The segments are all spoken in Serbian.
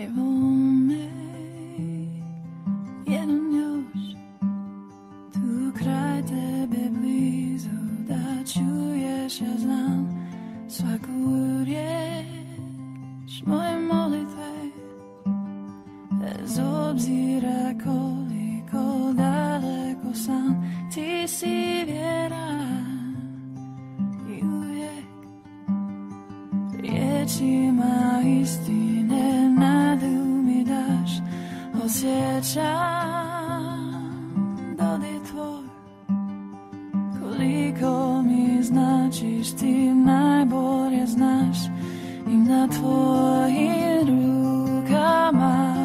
Volme jeden już tu kraj tebe blizu, da čuješ, ja znam svaku riječ moje molitve, bez obzira koliko daleko sam, ti si vjeran i uvijek riječima istine nadu mi daš. Osjećam dodir tvoj, koliko mi značiš, ti najbolje znaš. I na tvojim rukama,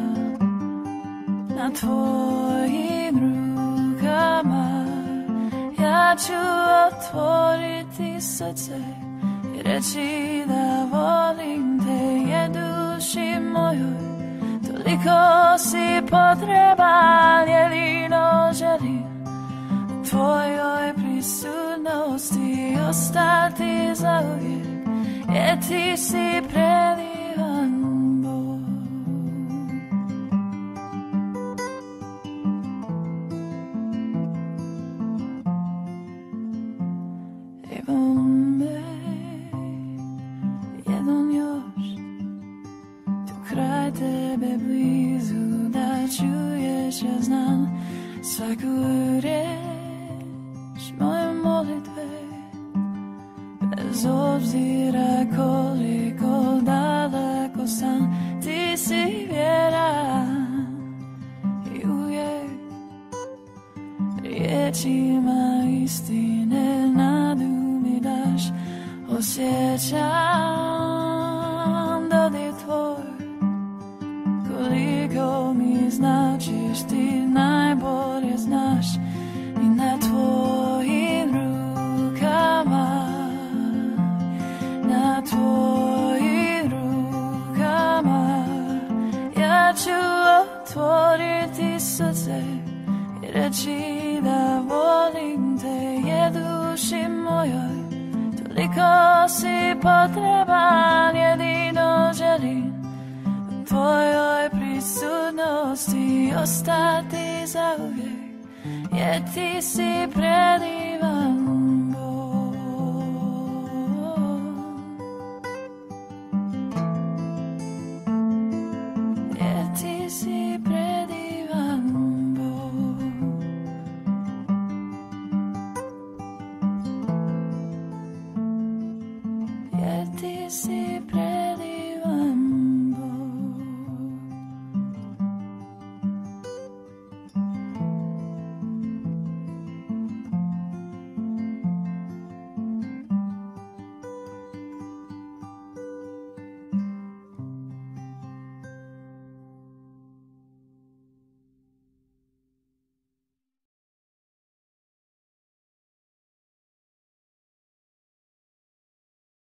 na tvojim rukama ja ću otvoriti srce i reći da volim te, je duši mojoj. Toliko si potreban, jedino želim u tvojoj prisutnosti ostati zauvijek, jer ti si predivan Bog. Evo me jednom još tu kraj tebe blizu, da čuješ, ja znam svaku riječ moje molitve, bez obzira koliko daleko sam, ti si vjeran i uvijek riječima istine nadu mi daš. Osjećam dodir tvoj, koliko mi značiš, ti najbolje znaš. I na tvojim rukama, na tvojim rukama ja ću otvoriti srce i reći da volim te, je duši mojoj. Toliko si potreban, jedino želim u tvojoj prisutnosti ostati zauvijek, jer ti si predivan